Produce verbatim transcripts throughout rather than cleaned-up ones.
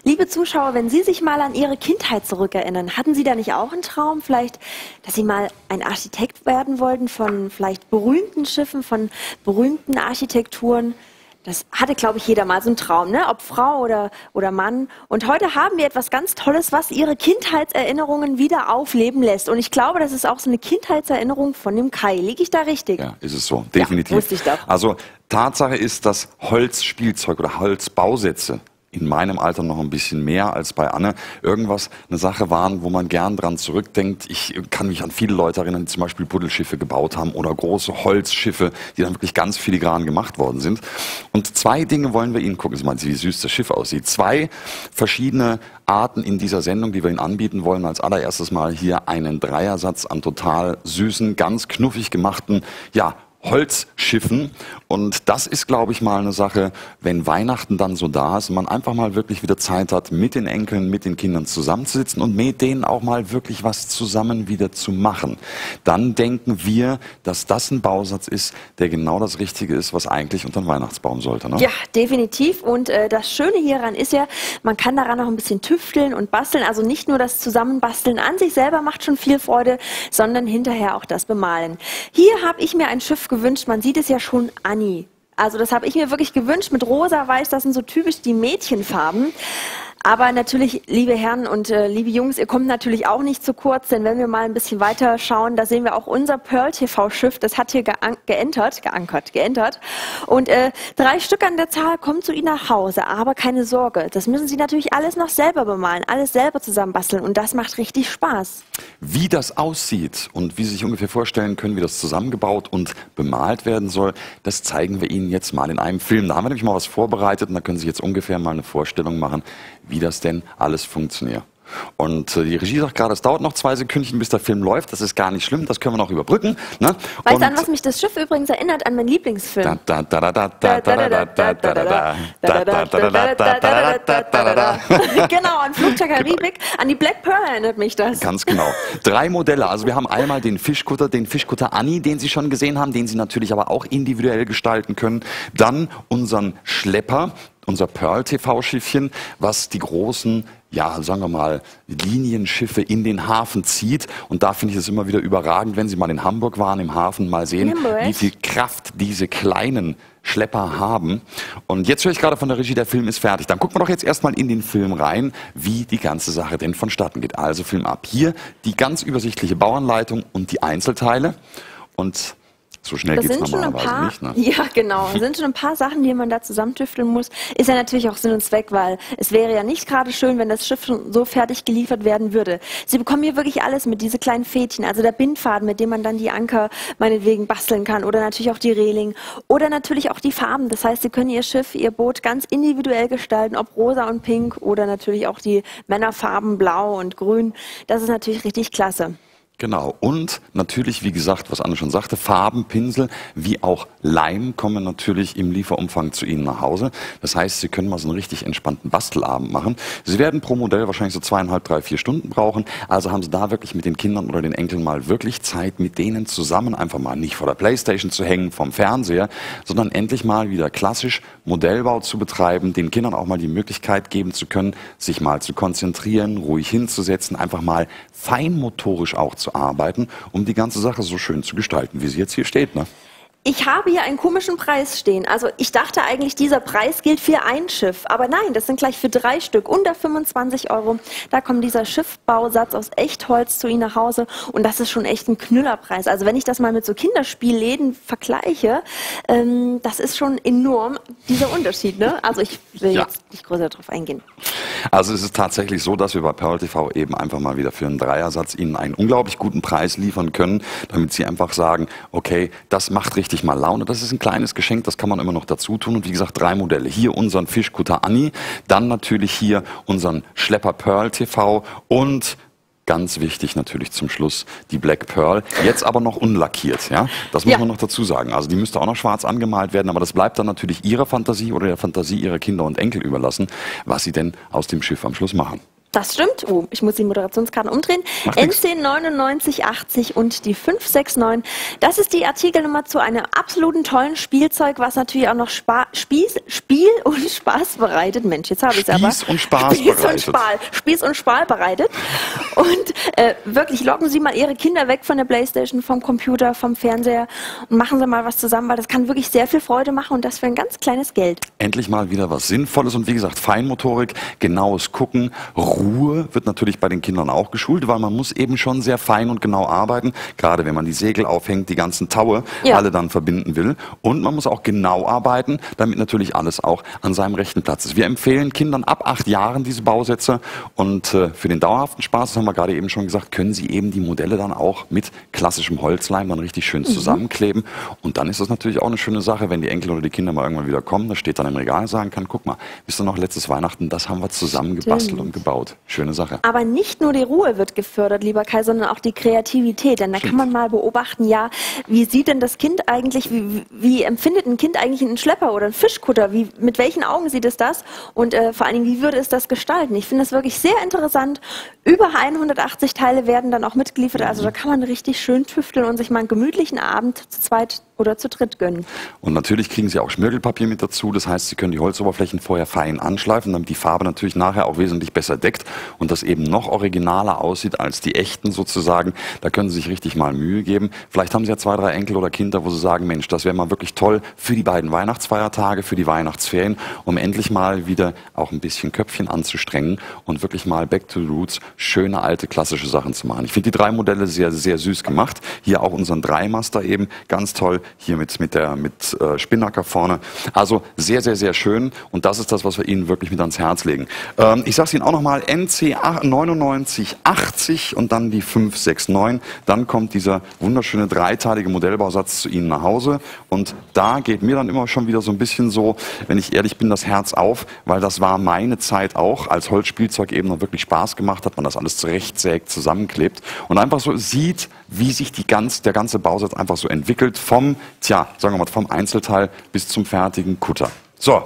Liebe Zuschauer, wenn Sie sich mal an Ihre Kindheit zurückerinnern, hatten Sie da nicht auch einen Traum, vielleicht, dass Sie mal ein Architekt werden wollten von vielleicht berühmten Schiffen, von berühmten Architekturen? Das hatte, glaube ich, jeder mal so einen Traum, ne? Ob Frau oder, oder Mann. Und heute haben wir etwas ganz Tolles, was Ihre Kindheitserinnerungen wieder aufleben lässt. Und ich glaube, das ist auch so eine Kindheitserinnerung von dem Kai. Liege ich da richtig? Ja, ist es so, definitiv. Ja, wusste ich doch. Also Tatsache ist, dass Holzspielzeug oder Holzbausätze in meinem Alter noch ein bisschen mehr als bei Anne irgendwas eine Sache waren, wo man gern dran zurückdenkt. Ich kann mich an viele Leute erinnern, die zum Beispiel Buddelschiffe gebaut haben oder große Holzschiffe, die dann wirklich ganz filigran gemacht worden sind. Und zwei Dinge wollen wir Ihnen gucken. Sie meinen, wie süß das Schiff aussieht. Zwei verschiedene Arten in dieser Sendung, die wir Ihnen anbieten wollen. Als allererstes mal hier einen Dreiersatz an total süßen, ganz knuffig gemachten, ja, Holzschiffen. Und das ist, glaube ich, mal eine Sache, wenn Weihnachten dann so da ist und man einfach mal wirklich wieder Zeit hat, mit den Enkeln, mit den Kindern zusammenzusitzen und mit denen auch mal wirklich was zusammen wieder zu machen. Dann denken wir, dass das ein Bausatz ist, der genau das Richtige ist, was eigentlich unter den Weihnachtsbaum sollte. Ne? Ja, definitiv. Und äh, das Schöne hieran ist ja, man kann daran noch ein bisschen tüfteln und basteln. Also nicht nur das Zusammenbasteln an sich selber macht schon viel Freude, sondern hinterher auch das Bemalen. Hier habe ich mir ein Schiff gewünscht, man sieht es ja schon, Annie. Also das habe ich mir wirklich gewünscht mit rosa, weiß, das sind so typisch die Mädchenfarben. Aber natürlich, liebe Herren und äh, liebe Jungs, ihr kommt natürlich auch nicht zu kurz, denn wenn wir mal ein bisschen weiter schauen, da sehen wir auch unser Pearl T V-Schiff, das hat hier geentert, geankert, geentert. Und äh, drei Stück an der Zahl kommen zu Ihnen nach Hause, aber keine Sorge, das müssen Sie natürlich alles noch selber bemalen, alles selber zusammenbasteln und das macht richtig Spaß. Wie das aussieht und wie Sie sich ungefähr vorstellen können, wie das zusammengebaut und bemalt werden soll, das zeigen wir Ihnen jetzt mal in einem Film. Da haben wir nämlich mal was vorbereitet und da können Sie jetzt ungefähr mal eine Vorstellung machen, wie das denn alles funktioniert. Und äh, die Regie sagt gerade, es dauert noch zwei Sekündchen, bis der Film läuft. Das ist gar nicht schlimm, das können wir noch überbrücken. Ne? Weißt du, an was mich das Schiff übrigens erinnert? An meinen Lieblingsfilm. Genau, an Flug der Karibik. An die Black Pearl erinnert mich das. Ganz genau. Drei Modelle. Also wir haben einmal den Fischkutter, den Fischkutter Annie, den Sie schon gesehen haben, den Sie natürlich aber auch individuell gestalten können. Dann unseren Schlepper, unser Pearl T V-Schiffchen, was die großen, ja, sagen wir mal, Linienschiffe in den Hafen zieht. Und da finde ich es immer wieder überragend, wenn Sie mal in Hamburg waren, im Hafen, mal sehen, Hamburg. wie viel Kraft diese kleinen Schlepper haben. Und jetzt höre ich gerade von der Regie, der Film ist fertig. Dann gucken wir doch jetzt erstmal in den Film rein, wie die ganze Sache denn vonstatten geht. Also Film ab. Hier die ganz übersichtliche Bauanleitung und die Einzelteile. Und so schnell geht es normalerweise paar, nicht. Ne? Ja, genau. Es sind schon ein paar Sachen, die man da zusammentüfteln muss. Ist ja natürlich auch Sinn und Zweck, weil es wäre ja nicht gerade schön, wenn das Schiff schon so fertig geliefert werden würde. Sie bekommen hier wirklich alles mit, diese kleinen Fädchen, also der Bindfaden, mit dem man dann die Anker meinetwegen basteln kann oder natürlich auch die Reling oder natürlich auch die Farben. Das heißt, Sie können Ihr Schiff, Ihr Boot ganz individuell gestalten, ob rosa und pink oder natürlich auch die Männerfarben blau und grün. Das ist natürlich richtig klasse. Genau. Und natürlich, wie gesagt, was Anne schon sagte, Farben, Pinsel, wie auch Leim kommen natürlich im Lieferumfang zu Ihnen nach Hause. Das heißt, Sie können mal so einen richtig entspannten Bastelabend machen. Sie werden pro Modell wahrscheinlich so zweieinhalb, drei, vier Stunden brauchen. Also haben Sie da wirklich mit den Kindern oder den Enkeln mal wirklich Zeit, mit denen zusammen einfach mal nicht vor der Playstation zu hängen, vom Fernseher, sondern endlich mal wieder klassisch Modellbau zu betreiben, den Kindern auch mal die Möglichkeit geben zu können, sich mal zu konzentrieren, ruhig hinzusetzen, einfach mal feinmotorisch auch zu arbeiten, um die ganze Sache so schön zu gestalten, wie sie jetzt hier steht. Ne? Ich habe hier einen komischen Preis stehen. Also ich dachte eigentlich, dieser Preis gilt für ein Schiff. Aber nein, das sind gleich für drei Stück. Unter fünfundzwanzig Euro. Da kommt dieser Schiffbausatz aus Echtholz zu Ihnen nach Hause. Und das ist schon echt ein Knüllerpreis. Also wenn ich das mal mit so Kinderspielläden vergleiche, ähm, das ist schon enorm, dieser Unterschied. Ne? Also ich will ja. jetzt nicht größer darauf eingehen. Also es ist tatsächlich so, dass wir bei Pearl T V eben einfach mal wieder für einen Dreiersatz Ihnen einen unglaublich guten Preis liefern können, damit Sie einfach sagen, okay, das macht richtig mal Laune. Das ist ein kleines Geschenk, das kann man immer noch dazu tun. Und wie gesagt, drei Modelle. Hier unseren Fischkutter Annie, dann natürlich hier unseren Schlepper Pearl T V und ganz wichtig natürlich zum Schluss die Black Pearl. Jetzt aber noch unlackiert, ja? Das muss ja. man noch dazu sagen. Also die müsste auch noch schwarz angemalt werden, aber das bleibt dann natürlich Ihrer Fantasie oder der Fantasie Ihrer Kinder und Enkel überlassen, was Sie denn aus dem Schiff am Schluss machen. Das stimmt. Oh, ich muss die Moderationskarten umdrehen. N zehn neunundneunzig achtzig und die fünf sechs neun. Das ist die Artikelnummer zu einem absoluten tollen Spielzeug, was natürlich auch noch Spa Spieß, Spiel und Spaß bereitet. Mensch, jetzt habe ich es aber. Spieß und Spaß Spieß bereitet. Und Spaß, Spieß und Spaß bereitet. Und äh, wirklich locken Sie mal Ihre Kinder weg von der Playstation, vom Computer, vom Fernseher und machen Sie mal was zusammen, weil das kann wirklich sehr viel Freude machen und das für ein ganz kleines Geld. Endlich mal wieder was Sinnvolles und wie gesagt, Feinmotorik, genaues Gucken, Ruhe wird natürlich bei den Kindern auch geschult, weil man muss eben schon sehr fein und genau arbeiten, gerade wenn man die Segel aufhängt, die ganzen Taue, ja. alle dann verbinden will. Und man muss auch genau arbeiten, damit natürlich alles auch an seinem rechten Platz ist. Wir empfehlen Kindern ab acht Jahren diese Bausätze und äh, für den dauerhaften Spaß, das haben wir gerade eben schon gesagt, können sie eben die Modelle dann auch mit klassischem Holzleim dann richtig schön zusammenkleben. Mhm. Und dann ist das natürlich auch eine schöne Sache, wenn die Enkel oder die Kinder mal irgendwann wieder kommen, da steht dann im Regal, sagen kann, guck mal, wisst ihr noch, letztes Weihnachten, das haben wir zusammen gebastelt und gebaut. Schöne Sache. Aber nicht nur die Ruhe wird gefördert, lieber Kai, sondern auch die Kreativität. Denn da Stimmt. kann man mal beobachten, ja, wie sieht denn das Kind eigentlich, wie, wie empfindet ein Kind eigentlich einen Schlepper oder einen Fischkutter? Wie, mit welchen Augen sieht es das? Und äh, vor allen Dingen, wie würde es das gestalten? Ich finde das wirklich sehr interessant. Über hundertachtzig Teile werden dann auch mitgeliefert. Also da kann man richtig schön tüfteln und sich mal einen gemütlichen Abend zu zweit oder zu dritt gönnen. Und natürlich kriegen Sie auch Schmirgelpapier mit dazu. Das heißt, Sie können die Holzoberflächen vorher fein anschleifen, damit die Farbe natürlich nachher auch wesentlich besser deckt und das eben noch originaler aussieht als die echten sozusagen. Da können Sie sich richtig mal Mühe geben. Vielleicht haben Sie ja zwei, drei Enkel oder Kinder, wo Sie sagen, Mensch, das wäre mal wirklich toll für die beiden Weihnachtsfeiertage, für die Weihnachtsferien, um endlich mal wieder auch ein bisschen Köpfchen anzustrengen und wirklich mal back to the roots, schöne alte klassische Sachen zu machen. Ich finde die drei Modelle sehr, sehr süß gemacht. Hier auch unseren Dreimaster eben, ganz toll. Hier mit, mit der mit äh, Spinnaker vorne. Also sehr, sehr, sehr schön. Und das ist das, was wir Ihnen wirklich mit ans Herz legen. Ähm, ich sage es Ihnen auch nochmal, N C neunundneunzig achtzig und dann die fünf sechs neun. Dann kommt dieser wunderschöne dreiteilige Modellbausatz zu Ihnen nach Hause. Und da geht mir dann immer schon wieder so ein bisschen so, wenn ich ehrlich bin, das Herz auf, weil das war meine Zeit auch, als Holzspielzeug eben noch wirklich Spaß gemacht hat, man das alles zurechtsägt, zusammenklebt und einfach so sieht, wie sich die ganz, der ganze Bausatz einfach so entwickelt vom Tja, sagen wir mal, vom Einzelteil bis zum fertigen Kutter. So.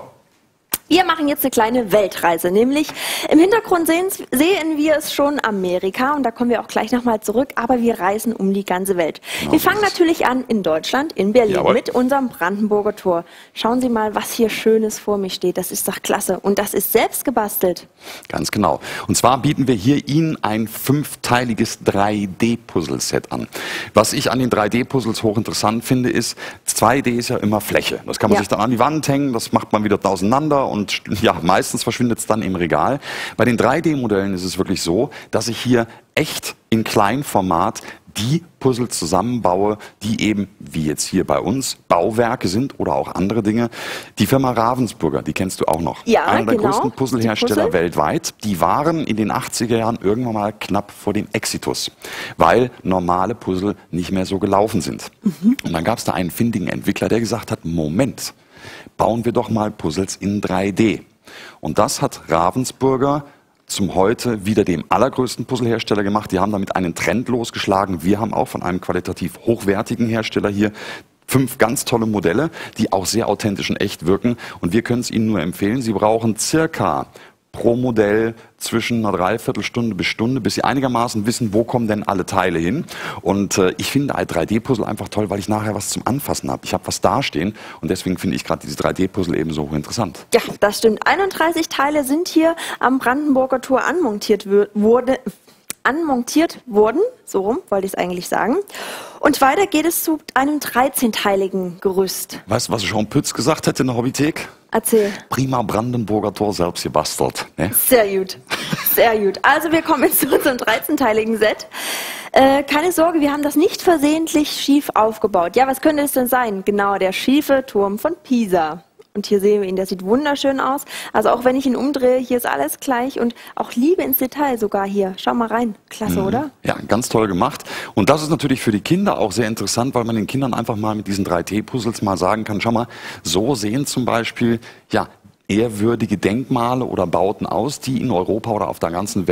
Wir machen jetzt eine kleine Weltreise, nämlich im Hintergrund sehen, sehen wir es schon Amerika und da kommen wir auch gleich nochmal zurück, aber wir reisen um die ganze Welt. Genau, wir fangen natürlich an in Deutschland, in Berlin, Jawohl. mit unserem Brandenburger Tor. Schauen Sie mal, was hier Schönes vor mir steht, das ist doch klasse und das ist selbst gebastelt. Ganz genau. Und zwar bieten wir hier Ihnen ein fünfteiliges drei D-Puzzle-Set an. Was ich an den drei D-Puzzles hochinteressant finde, ist, zwei D ist ja immer Fläche. Das kann man ja. sich dann an die Wand hängen, das macht man wieder auseinander und Und ja, meistens verschwindet es dann im Regal. Bei den drei D-Modellen ist es wirklich so, dass ich hier echt in Kleinformat die Puzzle zusammenbaue, die eben, wie jetzt hier bei uns, Bauwerke sind oder auch andere Dinge. Die Firma Ravensburger, die kennst du auch noch. Ja, Einer der genau. größten Puzzlehersteller Puzzle. weltweit. Die waren in den achtziger Jahren irgendwann mal knapp vor dem Exitus, weil normale Puzzle nicht mehr so gelaufen sind. Mhm. Und dann gab es da einen findigen Entwickler, der gesagt hat, Moment, bauen wir doch mal Puzzles in drei D. Und das hat Ravensburger zum heute wieder dem allergrößten Puzzlehersteller gemacht. Die haben damit einen Trend losgeschlagen. Wir haben auch von einem qualitativ hochwertigen Hersteller hier fünf ganz tolle Modelle, die auch sehr authentisch und echt wirken. Und wir können es Ihnen nur empfehlen. Sie brauchen circa pro Modell zwischen einer Dreiviertelstunde bis Stunde, bis Sie einigermaßen wissen, wo kommen denn alle Teile hin. Und äh, ich finde ein drei D-Puzzle einfach toll, weil ich nachher was zum Anfassen habe. Ich habe was dastehen und deswegen finde ich gerade diese drei D-Puzzle eben so hochinteressant. Ja, das stimmt. einunddreißig Teile sind hier am Brandenburger Tor anmontiert wurde. anmontiert wurden, so rum wollte ich es eigentlich sagen. Und weiter geht es zu einem dreizehnteiligen Gerüst. Weißt du, was Jean Pütz gesagt hätte in der Hobbythek? Erzähl. Prima Brandenburger Tor selbst gebastelt. Ne? Sehr gut, sehr gut. Also wir kommen jetzt zu unserem dreizehnteiligen Set. Äh, keine Sorge, wir haben das nicht versehentlich schief aufgebaut. Ja, was könnte es denn sein? Genau, der schiefe Turm von Pisa. Und hier sehen wir ihn, der sieht wunderschön aus. Also auch wenn ich ihn umdrehe, hier ist alles gleich und auch Liebe ins Detail sogar hier. Schau mal rein. Klasse, mhm. oder? Ja, ganz toll gemacht. Und das ist natürlich für die Kinder auch sehr interessant, weil man den Kindern einfach mal mit diesen drei D-Puzzles mal sagen kann, schau mal, so sehen zum Beispiel, ja, ehrwürdige Denkmale oder Bauten aus, die in Europa oder auf der ganzen Welt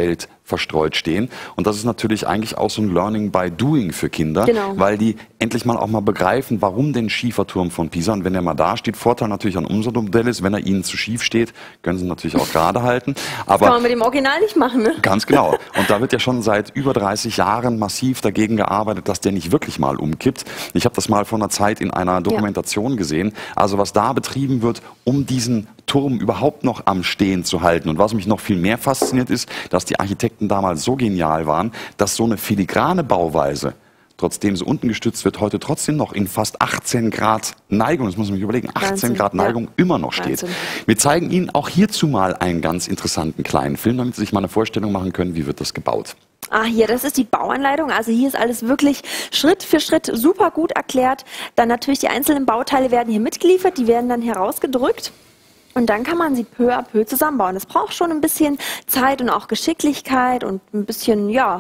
verstreut stehen. Und das ist natürlich eigentlich auch so ein Learning by Doing für Kinder, Genau. weil die endlich mal auch mal begreifen, warum den Schieferturm von Pisa. Und wenn er mal da steht, Vorteil natürlich an unserem Modell ist, wenn er ihnen zu schief steht, können sie ihn natürlich auch gerade halten. Aber Kann man mit dem Original nicht machen, ne? ganz genau. Und da wird ja schon seit über dreißig Jahren massiv dagegen gearbeitet, dass der nicht wirklich mal umkippt. Ich habe das mal vor einer Zeit in einer Dokumentation ja. gesehen. Also was da betrieben wird, um diesen Turm überhaupt noch am Stehen zu halten. Und was mich noch viel mehr fasziniert ist, dass die Architekten damals so genial waren, dass so eine filigrane Bauweise, trotzdem sie unten gestützt wird, heute trotzdem noch in fast achtzehn Grad Neigung, das muss man sich überlegen, achtzehn Wahnsinn, Grad Neigung ja. immer noch steht. Wahnsinn. Wir zeigen Ihnen auch hierzu mal einen ganz interessanten kleinen Film, damit Sie sich mal eine Vorstellung machen können, wie wird das gebaut. Ah, hier, das ist die Bauanleitung. Also hier ist alles wirklich Schritt für Schritt super gut erklärt. Dann natürlich die einzelnen Bauteile werden hier mitgeliefert, die werden dann herausgedrückt. Und dann kann man sie peu à peu zusammenbauen. Das braucht schon ein bisschen Zeit und auch Geschicklichkeit und ein bisschen, ja,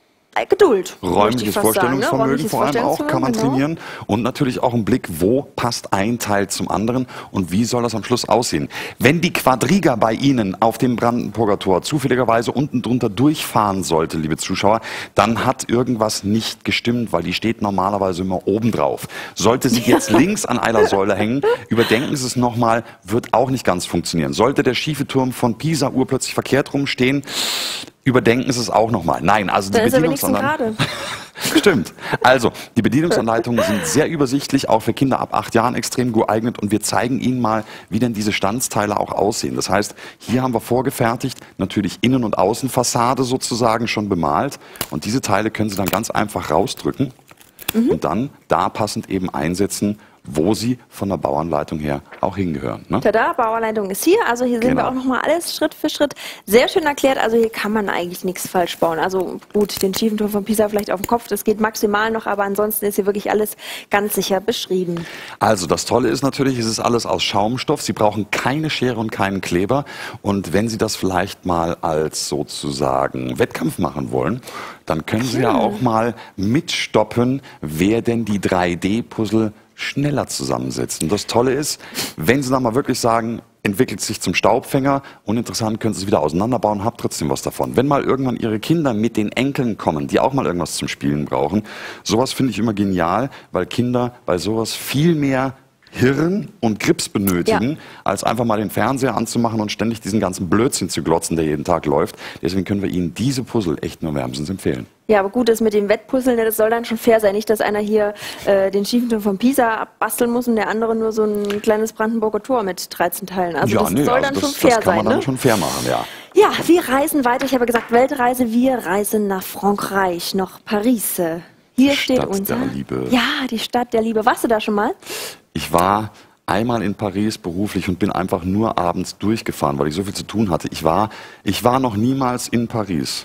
Geduld. Räumliches Vorstellungsvermögen ne? Räumliches vor allem auch kann man genau. trainieren und natürlich auch einen Blick, wo passt ein Teil zum anderen und wie soll das am Schluss aussehen. Wenn die Quadriga bei Ihnen auf dem Brandenburger Tor zufälligerweise unten drunter durchfahren sollte, liebe Zuschauer, dann hat irgendwas nicht gestimmt, weil die steht normalerweise immer oben drauf. Sollte sie jetzt links an einer Säule hängen, überdenken Sie es nochmal, wird auch nicht ganz funktionieren. Sollte der schiefe Turm von Pisa urplötzlich verkehrt rumstehen, überdenken Sie es auch nochmal. Nein, also die Bedienungsanleitung. Stimmt. Also, die Bedienungsanleitungen sind sehr übersichtlich, auch für Kinder ab acht Jahren extrem geeignet und wir zeigen Ihnen mal, wie denn diese Standsteile auch aussehen. Das heißt, hier haben wir vorgefertigt, natürlich Innen- und Außenfassade sozusagen schon bemalt und diese Teile können Sie dann ganz einfach rausdrücken mhm. und dann da passend eben einsetzen, wo sie von der Bauanleitung her auch hingehören. Ne? Tada, Bauanleitung ist hier. Also hier sehen genau. wir auch nochmal alles Schritt für Schritt. Sehr schön erklärt. Also hier kann man eigentlich nichts falsch bauen. Also gut, den schiefen Turm von Pisa vielleicht auf dem Kopf, das geht maximal noch, aber ansonsten ist hier wirklich alles ganz sicher beschrieben. Also das Tolle ist natürlich, es ist alles aus Schaumstoff. Sie brauchen keine Schere und keinen Kleber. Und wenn Sie das vielleicht mal als sozusagen Wettkampf machen wollen, dann können Sie hm. ja auch mal mitstoppen, wer denn die drei D-Puzzle schneller zusammensetzen. Das Tolle ist, wenn Sie dann mal wirklich sagen, entwickelt sich zum Staubfänger, uninteressant, können Sie es wieder auseinanderbauen, habt trotzdem was davon. Wenn mal irgendwann Ihre Kinder mit den Enkeln kommen, die auch mal irgendwas zum Spielen brauchen, sowas finde ich immer genial, weil Kinder bei sowas viel mehr Hirn und Grips benötigen, ja. als einfach mal den Fernseher anzumachen und ständig diesen ganzen Blödsinn zu glotzen, der jeden Tag läuft. Deswegen können wir Ihnen diese Puzzle echt nur wärmstens empfehlen. Ja, aber gut, das mit dem Wettpuzzeln, das soll dann schon fair sein. Nicht, dass einer hier äh, den schiefen Turm von Pisa abbasteln muss und der andere nur so ein kleines Brandenburger Tor mit dreizehn Teilen. Also ja, das nee, soll also dann das, schon fair sein. Das kann man ne? dann schon fair machen, ja. Ja, wir reisen weiter. Ich habe gesagt Weltreise, wir reisen nach Frankreich, nach Paris. Hier steht Stadt unser... der Liebe. Ja, die Stadt der Liebe. Warst du da schon mal? Ich war einmal in Paris beruflich und bin einfach nur abends durchgefahren, weil ich so viel zu tun hatte. Ich war, ich war noch niemals in Paris.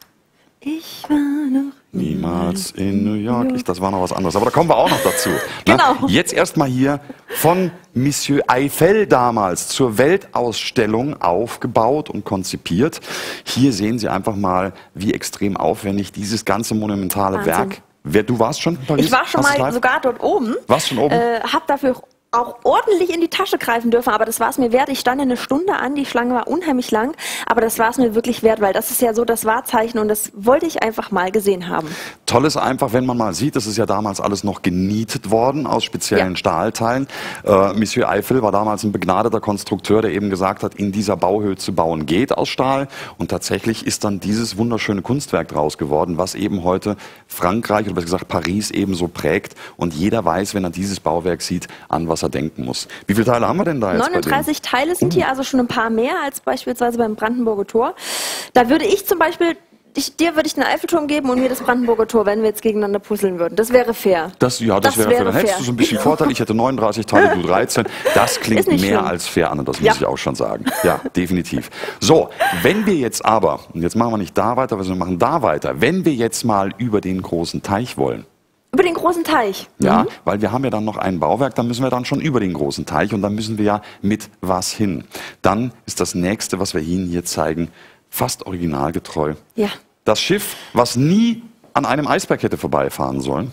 Ich war noch niemals in New York. Ich, das war noch was anderes. Aber da kommen wir auch noch dazu. Genau. Na, jetzt erstmal hier von Monsieur Eiffel damals zur Weltausstellung aufgebaut und konzipiert. Hier sehen Sie einfach mal, wie extrem aufwendig dieses ganze monumentale Wahnsinn. Werk. Wer, du warst schon in Paris? Ich war schon Hast mal sogar dort oben. Warst schon oben? Äh, hab dafür auch ordentlich in die Tasche greifen dürfen, aber das war es mir wert. Ich stand eine Stunde an, die Schlange war unheimlich lang, aber das war es mir wirklich wert, weil das ist ja so das Wahrzeichen und das wollte ich einfach mal gesehen haben. Toll ist einfach, wenn man mal sieht, das ist ja damals alles noch genietet worden aus speziellen ja. Stahlteilen. Äh, Monsieur Eiffel war damals ein begnadeter Konstrukteur, der eben gesagt hat, in dieser Bauhöhe zu bauen geht aus Stahl und tatsächlich ist dann dieses wunderschöne Kunstwerk draus geworden, was eben heute Frankreich oder besser gesagt Paris ebenso prägt und jeder weiß, wenn er dieses Bauwerk sieht, an was er denken muss. Wie viele Teile haben wir denn da jetzt? neununddreißig Teile sind hier, also schon ein paar mehr als beispielsweise beim Brandenburger Tor. Da würde ich zum Beispiel, ich, dir würde ich den Eiffelturm geben und mir das Brandenburger Tor, wenn wir jetzt gegeneinander puzzeln würden. Das wäre fair. Das, ja, das, das wäre, wäre fair. Dann hättest du so ein bisschen Vorteil. Ich hätte neununddreißig Teile, du dreizehn. Das klingt mehr schlimm. als fair, Anne, das muss ja. ich auch schon sagen. Ja, definitiv. So, wenn wir jetzt aber, und jetzt machen wir nicht da weiter, sondern wir machen da weiter, wenn wir jetzt mal über den großen Teich wollen, über den großen Teich. Ja, mhm. weil wir haben ja dann noch ein Bauwerk, dann müssen wir dann schon über den großen Teich und dann müssen wir ja mit was hin. Dann ist das nächste, was wir Ihnen hier zeigen, fast originalgetreu. Ja. Das Schiff, was nie an einem Eisberg hätte vorbeifahren sollen.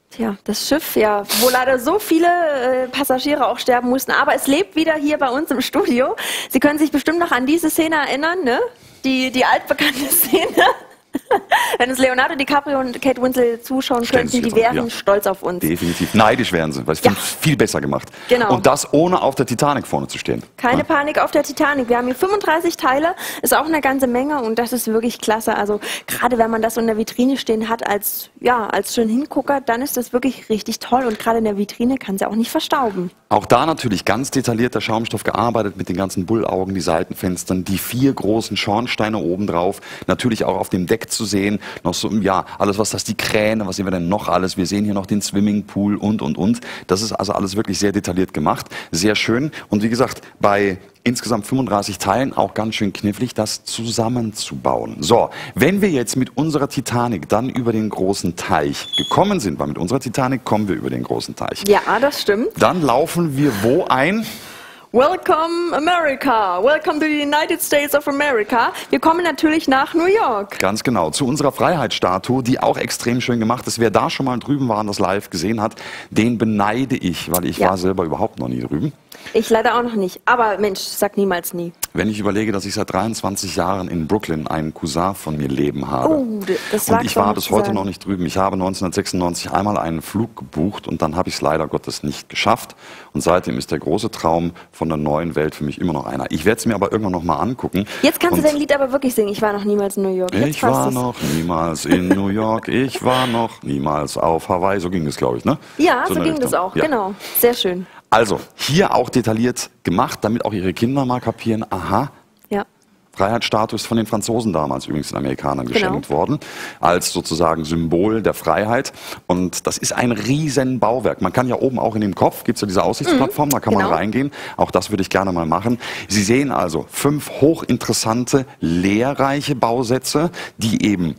Tja, das Schiff, ja, wo leider so viele äh, Passagiere auch sterben mussten. Aber es lebt wieder hier bei uns im Studio. Sie können sich bestimmt noch an diese Szene erinnern, ne? Die, die altbekannte Szene. Wenn uns Leonardo DiCaprio und Kate Winslet zuschauen Stellen könnten, die Sie wären ja. stolz auf uns. Definitiv. Neidisch wären sie, weil ich Ja. finde es viel besser gemacht. Genau. Und das ohne auf der Titanic vorne zu stehen. Keine Ja. Panik auf der Titanic. Wir haben hier fünfunddreißig Teile, ist auch eine ganze Menge und das ist wirklich klasse. Also gerade wenn man das so in der Vitrine stehen hat als, ja, als schön Hingucker, dann ist das wirklich richtig toll und gerade in der Vitrine kann sie auch nicht verstauben. Auch da natürlich ganz detailliert der Schaumstoff gearbeitet mit den ganzen Bullaugen, die Seitenfenstern, die vier großen Schornsteine oben drauf, natürlich auch auf dem Deck zu sehen, noch so, ja, alles was das, die Kräne, was sehen wir denn noch alles, wir sehen hier noch den Swimmingpool und, und, und. Das ist also alles wirklich sehr detailliert gemacht, sehr schön und wie gesagt, bei insgesamt fünfunddreißig Teilen auch ganz schön knifflig, das zusammenzubauen. So, wenn wir jetzt mit unserer Titanic dann über den großen Teich gekommen sind, weil mit unserer Titanic kommen wir über den großen Teich. Ja, das stimmt. Dann laufen wir wo ein? Welcome America, welcome to the United States of America. Wir kommen natürlich nach New York. Ganz genau, zu unserer Freiheitsstatue, die auch extrem schön gemacht ist. Wer da schon mal drüben war und das live gesehen hat, den beneide ich, weil ich Ja. war selber überhaupt noch nie drüben. Ich leider auch noch nicht, aber Mensch, sag niemals nie. Wenn ich überlege, dass ich seit dreiundzwanzig Jahren in Brooklyn einen Cousin von mir leben habe. Oh, das war und ich kaum war noch bis zu heute sagen. noch nicht drüben. Ich habe neunzehnhundertsechsundneunzig einmal einen Flug gebucht und dann habe ich es leider Gottes nicht geschafft. Und seitdem ist der große Traum von der neuen Welt für mich immer noch einer. Ich werde es mir aber irgendwann noch mal angucken. Jetzt kannst und du dein Lied aber wirklich singen. Ich war noch niemals in New York. Jetzt Ich passt war es. noch niemals in New York, ich war noch niemals auf Hawaii. So ging es, glaube ich, ne? Ja, so, in der ging das Richtung. auch. Ja. Genau. Sehr schön. Also, hier auch detailliert gemacht, damit auch Ihre Kinder mal kapieren, aha, Ja. Freiheitsstatue ist von den Franzosen damals übrigens den Amerikanern Genau. geschenkt worden, als sozusagen Symbol der Freiheit. Und das ist ein riesen Bauwerk. Man kann ja oben auch in dem Kopf, gibt es ja diese Aussichtsplattform, da kann genau. man reingehen. Auch das würde ich gerne mal machen. Sie sehen also fünf hochinteressante, lehrreiche Bausätze, die eben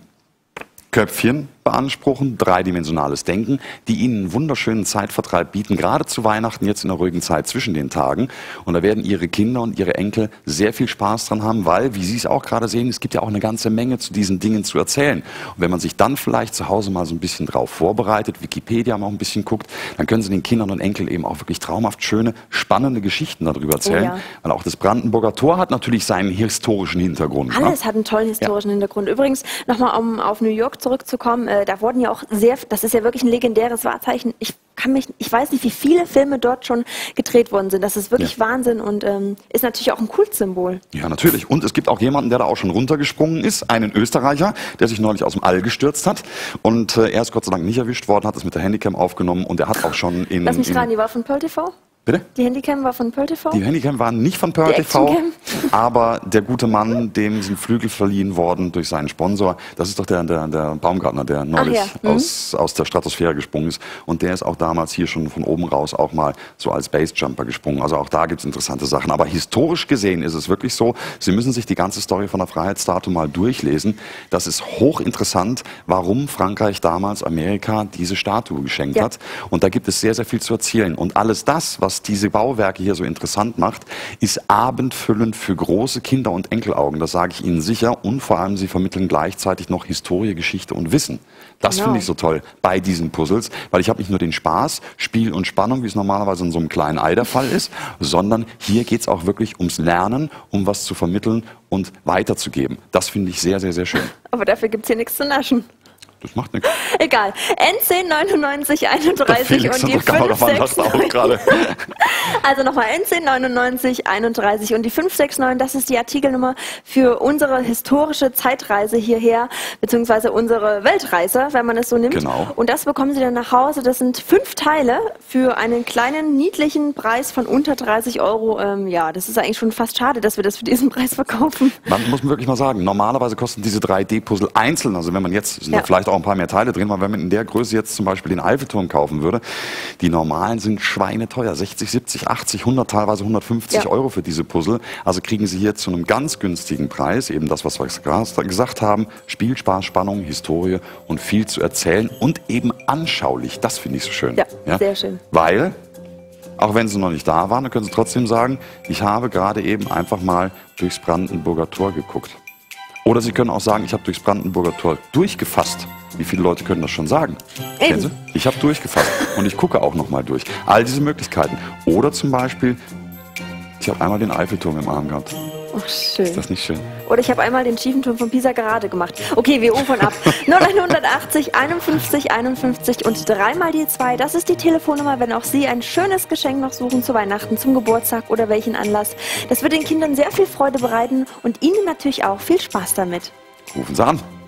Köpfchen beanspruchen, dreidimensionales Denken, die Ihnen einen wunderschönen Zeitvertreib bieten, gerade zu Weihnachten, jetzt in der ruhigen Zeit zwischen den Tagen. Und da werden Ihre Kinder und Ihre Enkel sehr viel Spaß dran haben, weil, wie Sie es auch gerade sehen, es gibt ja auch eine ganze Menge zu diesen Dingen zu erzählen. Und wenn man sich dann vielleicht zu Hause mal so ein bisschen drauf vorbereitet, Wikipedia mal ein bisschen guckt, dann können Sie den Kindern und Enkeln eben auch wirklich traumhaft schöne, spannende Geschichten darüber erzählen. Oh ja. Weil auch das Brandenburger Tor hat natürlich seinen historischen Hintergrund. Ne? Alles hat einen tollen historischen Hintergrund. Übrigens, nochmal um auf New York zurückzukommen, äh, da wurden ja auch sehr, das ist ja wirklich ein legendäres Wahrzeichen. Ich kann mich, ich weiß nicht, wie viele Filme dort schon gedreht worden sind. Das ist wirklich Ja. Wahnsinn und ähm, ist natürlich auch ein Kultsymbol. Ja, natürlich. Und es gibt auch jemanden, der da auch schon runtergesprungen ist, einen Österreicher, der sich neulich aus dem All gestürzt hat. Und äh, er ist Gott sei Dank nicht erwischt worden, hat es mit der Handycam aufgenommen und er hat auch schon in... Lass mich in raten, die war von Pearl T V? Bitte? Die Handycam war von Pearl T V? Die Handycam waren nicht von Pearl Die T V, Actioncam? aber der gute Mann, dem sind Flügel verliehen worden durch seinen Sponsor. Das ist doch der, der, der Baumgartner, der neulich ja, mhm. aus, aus der Stratosphäre gesprungen ist. Und der ist auch damals hier schon von oben raus auch mal so als Basejumper gesprungen. Also auch da gibt es interessante Sachen. Aber historisch gesehen ist es wirklich so, Sie müssen sich die ganze Story von der Freiheitsstatue mal durchlesen. Das ist hochinteressant, warum Frankreich damals Amerika diese Statue geschenkt Ja. hat. Und da gibt es sehr, sehr viel zu erzählen. Und alles das, was diese Bauwerke hier so interessant macht, ist abendfüllend für große Kinder- und Enkelaugen. Das sage ich Ihnen sicher. Und vor allem, sie vermitteln gleichzeitig noch Historie, Geschichte und Wissen. Das Genau. finde ich so toll bei diesen Puzzles, weil ich habe nicht nur den Spaß, Spiel und Spannung, wie es normalerweise in so einem kleinen Ei der Fall ist, sondern hier geht es auch wirklich ums Lernen, um was zu vermitteln und weiterzugeben. Das finde ich sehr, sehr, sehr schön. Aber dafür gibt es hier nichts zu naschen. Das macht nichts. Egal. N zehn neunundneunzig einunddreißig Felix, und die unsere Kameramann, das auch fünf sechs neun. gerade. Also nochmal N zehn neunundneunzig einunddreißig und die fünf sechs neun, das ist die Artikelnummer für unsere historische Zeitreise hierher, beziehungsweise unsere Weltreise, wenn man es so nimmt. Genau. Und das bekommen Sie dann nach Hause. Das sind fünf Teile für einen kleinen, niedlichen Preis von unter dreißig Euro. Ähm, ja, das ist eigentlich schon fast schade, dass wir das für diesen Preis verkaufen. Man muss wirklich mal sagen, normalerweise kosten diese drei D-Puzzle einzeln, also wenn man jetzt, sind Ja. da vielleicht auch ein paar mehr Teile drin, weil wenn man in der Größe jetzt zum Beispiel den Eiffelturm kaufen würde, die normalen sind schweineteuer, sechzig, siebzig, achtzig, hundert, teilweise hundertfünfzig Ja. Euro für diese Puzzle. Also kriegen Sie hier zu einem ganz günstigen Preis, eben das, was wir gerade gesagt haben, Spiel, Spaß, Spannung, Historie und viel zu erzählen und eben anschaulich. Das finde ich so schön. Ja, sehr schön. Weil, auch wenn Sie noch nicht da waren, dann können Sie trotzdem sagen, ich habe gerade eben einfach mal durchs Brandenburger Tor geguckt. Oder Sie können auch sagen, ich habe durchs Brandenburger Tor durchgefasst. Wie viele Leute können das schon sagen? Kennen Sie? Ich habe durchgefasst und ich gucke auch nochmal durch. All diese Möglichkeiten. Oder zum Beispiel, ich habe einmal den Eiffelturm im Arm gehabt. Ach, schön. Ist das nicht schön? Oder ich habe einmal den schiefen Turm von Pisa gerade gemacht. Okay, wir rufen ab. null achtzig, einundfünfzig, einundfünfzig und dreimal die zwei. Das ist die Telefonnummer, wenn auch Sie ein schönes Geschenk noch suchen zu Weihnachten, zum Geburtstag oder welchen Anlass. Das wird den Kindern sehr viel Freude bereiten und Ihnen natürlich auch viel Spaß damit. Rufen Sie an.